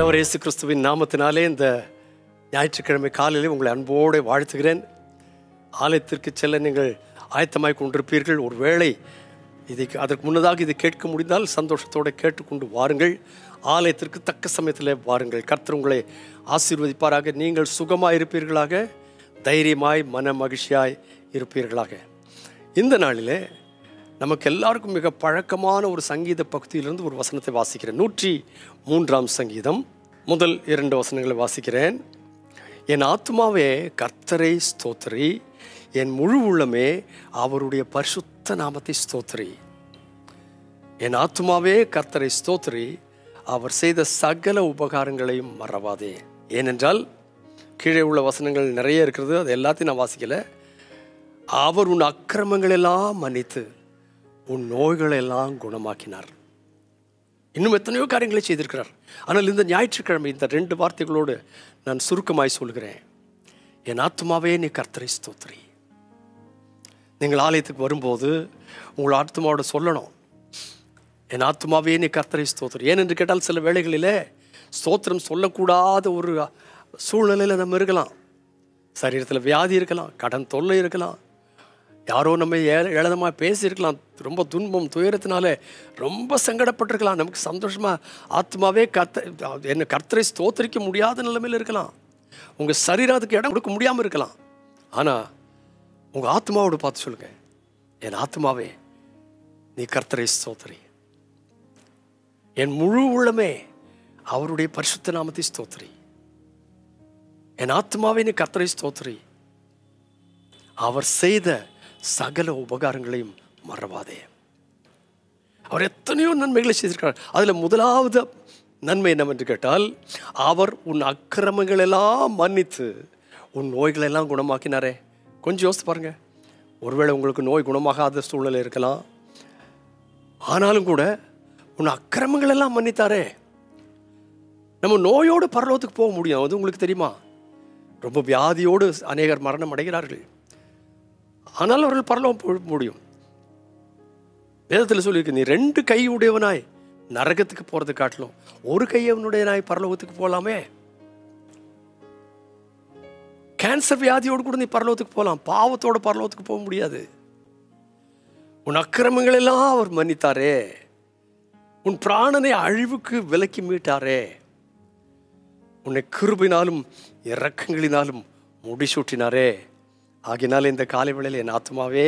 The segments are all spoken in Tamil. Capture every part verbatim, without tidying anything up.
ஆண்டவர் இயேசு கிறிஸ்துவின் நாமத்தினாலே இந்த ஞாயிற்றுக்கிழமை காலையிலே உங்களை அன்போடு வாழ்த்துகிறேன். ஆலயத்திற்கு செல்ல நீங்கள் ஆயத்தமாய் கொண்டிருப்பீர்கள். ஒரு வேளை இதை அதற்கு முன்னதாக இதை கேட்க முடிந்தால் சந்தோஷத்தோடு கேட்டுக்கொண்டு வாருங்கள். ஆலயத்திற்கு தக்க சமயத்தில் வாருங்கள். கர்த்தர் உங்களை ஆசீர்வதிப்பாராக. நீங்கள் சுகமாய் இருப்பீர்களாக, தைரியமாய் மன மகிழ்ச்சியாய் இருப்பீர்களாக. இந்த நாளிலே நமக்கு எல்லாருக்கும் மிக பழக்கமான ஒரு சங்கீத பகுதியிலிருந்து ஒரு வசனத்தை வாசிக்கிறேன். நூற்றி மூன்றாம் சங்கீதம் முதல் இரண்டு வசனங்களை வாசிக்கிறேன். என் ஆத்துமாவே கர்த்தரை ஸ்தோத்திரி, என் முழு உள்ளமே அவருடைய பரிசுத்த நாமத்தை ஸ்தோத்திரி. என் ஆத்துமாவே கர்த்தரை ஸ்தோத்திரி, அவர் செய்த சகல உபகாரங்களையும் மறவாதே. ஏனென்றால் கீழே உள்ள வசனங்கள் நிறைய இருக்கிறது, அது எல்லாத்தையும் நான் வாசிக்கலை. அவர் உன் அக்கிரமங்கள் எல்லாம் மன்னித்து உன் நோய்களை எல்லாம் குணமாக்கினார். இன்னும் எத்தனையோ காரியங்களை செய்திருக்கிறார். ஆனால் இந்த ஞாயிற்றுக்கிழமை இந்த ரெண்டு வார்த்தைகளோடு நான் சுருக்கமாய் சொல்கிறேன். என் ஆத்துமாவே நீ கர்த்தரை ஸ்தோத்திரி. நீங்கள் ஆலயத்துக்கு வரும்போது உங்கள் ஆத்துமாவோட சொல்லணும், என் ஆத்துமாவே நீ கர்த்தரை ஸ்தோத்திரி. ஏனென்று கேட்டால் சில வேளைகளிலே ஸ்தோத்திரம் சொல்லக்கூடாத ஒரு சூழ்நிலையில் நம்ம இருக்கலாம். சரீரத்தில் வியாதி இருக்கலாம், கடன் தொல்லை இருக்கலாம், யாரோ நம்ம ஏ ஏளனமாக பேசியிருக்கலாம், ரொம்ப துன்பம் துயரத்தினால ரொம்ப சங்கடப்பட்டிருக்கலாம். நமக்கு சந்தோஷமாக ஆத்மாவே கர்த்த என்ன கர்த்தரை ஸ்தோத்திரிக்க முடியாத நிலைமையில் இருக்கலாம். உங்கள் சரீரத்துக்கு இடம் கொடுக்க முடியாமல் இருக்கலாம். ஆனால் உங்கள் ஆத்மாவோடு பார்த்து சொல்லுங்கள், என் ஆத்மாவே நீ கர்த்தரை ஸ்தோத்திரி, என் முழு உள்ளமே அவருடைய பரிசுத்த நாமத்தை ஸ்தோத்திரி. என் ஆத்மாவே நீ கர்த்தரை ஸ்தோத்திரி, அவர் செய்த சகல உபகாரங்களையும் மறவாதே. அவர் எத்தனையோ நன்மைகளை செய்திருக்கிறார். அதில் முதலாவது நன்மை என்னவென்று கேட்டால், அவர் உன் அக்கிரமங்கள் எல்லாம் மன்னித்து உன் நோய்களை எல்லாம் குணமாக்கினாரே. கொஞ்சம் யோசித்து பாருங்க. ஒருவேளை உங்களுக்கு நோய் குணமாகாத சூழ்நிலை இருக்கலாம், ஆனாலும் கூட உன் அக்கிரமங்கள் எல்லாம் மன்னித்தாரே. நம்ம நோயோடு பரலோகத்துக்கு போக முடியும், அது உங்களுக்கு தெரியுமா? ரொம்ப வியாதியோடு அநேகர் மரணம் அடைகிறார்கள், ஆனால் அவர்கள் பரலோகம் போக முடியும். வேதத்தில் சொல்லியிருக்கு, நீ ரெண்டு கை உடையவனாய் நரகத்துக்கு போறது காட்டிலும் ஒரு கையவனுடையனாய் பரலோகத்துக்கு போகலாமே. கேன்சர் வியாதியோடு கூட நீ பரலோகத்துக்கு போகலாம், பாவத்தோட பரலோகத்துக்கு போக முடியாது. உன் அக்கிரமங்கள் எல்லாம் அவர் மன்னித்தாரே, உன் பிராணனை அழிவுக்கு விலக்கி மீட்டாரே, உன்னை கிருபையினாலும் இரக்கங்களினாலும் முடிசூட்டினாரே. ஆகினால இந்த காலை வேளையில் என் ஆத்மாவே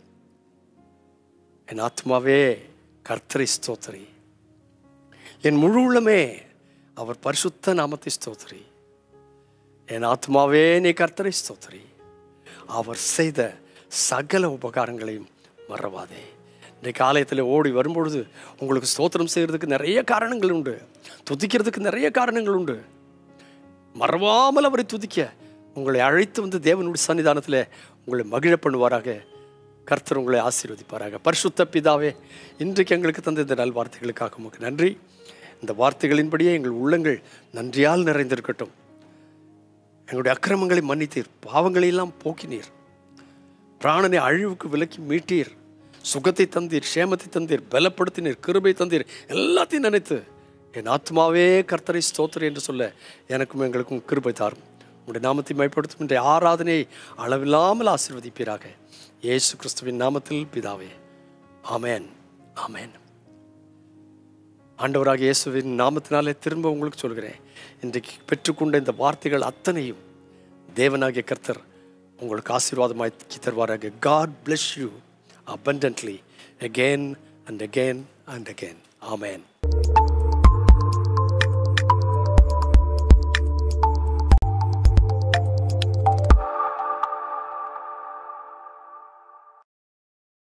என் ஆத்மாவே கர்த்தரை ஸ்தோத்திரி, என் முழு உள்ளமே அவர் பரிசுத்த நாமத்தை ஸ்தோத்திரி. என் ஆத்மாவே நீ கர்த்தரை ஸ்தோத்திரி, அவர் செய்த சகல உபகாரங்களையும் மறவாதே. இன்றைக்கு ஆலயத்தில் ஓடி வரும்பொழுது உங்களுக்கு ஸ்தோத்திரம் செய்கிறதுக்கு நிறைய காரணங்கள் உண்டு, துதிக்கிறதுக்கு நிறைய காரணங்கள் உண்டு. மறவாமல் அவரை துதிக்க உங்களை அழைத்து வந்து தேவனுடைய சன்னிதானத்தில் உங்களை மகிழ பண்ணுவாராக. கர்த்தர் உங்களை ஆசீர்வதிப்பாராக. பரிசுத்த பிதாவே, இன்றைக்கு எங்களுக்கு தந்த இந்த நல் வார்த்தைகளுக்காக உமக்கு நன்றி. இந்த வார்த்தைகளின்படியே எங்கள் உள்ளங்கள் நன்றியால் நிறைந்திருக்கட்டும். எங்களுடைய அக்கிரமங்களை மன்னித்தீர், பாவங்களை எல்லாம் போக்கினீர், பிராணனை அழிவுக்கு விலக்கி மீட்டீர், சுகத்தை தந்தீர், சேமத்தை தந்தீர், பலப்படுத்தினீர், கிருபை தந்தீர். எல்லாத்தையும் நினைத்து என் ஆத்மாவே கர்த்தரை ஸ்தோத்திரி என்று சொல்ல எனக்கும் எங்களுக்கும் கிருபை தாரும். உங்களுடைய நாமத்தை மைப்படுத்தும் இன்றைய ஆராதனையை அளவில்லாமல் ஆசீர்வதிப்பீராக. இயேசு கிறிஸ்துவின் நாமத்தில் பிதாவே, ஆமேன், ஆமேன். ஆண்டவராக இயேசுவின் நாமத்தினாலே திரும்ப உங்களுக்கு சொல்கிறேன், இன்றைக்கு பெற்றுக்கொண்ட இந்த வார்த்தைகள் அத்தனையும் தேவனாகிய கர்த்தர் உங்களுக்கு ஆசீர்வாதமாய் தருவாராக. God bless you abundantly again and again and again. Amen.